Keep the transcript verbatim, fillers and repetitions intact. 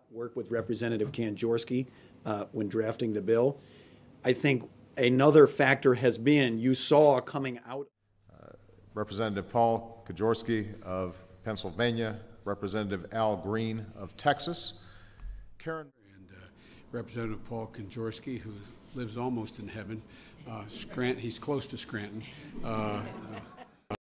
work with Representative Kanjorski uh, when drafting the bill. I think another factor has been you saw coming out. Uh, Representative Paul Kanjorski of Pennsylvania, Representative Al Green of Texas, Karen. And uh, Representative Paul Kanjorski, who lives almost in heaven. Uh, Scranton, he's close to Scranton. Uh, uh,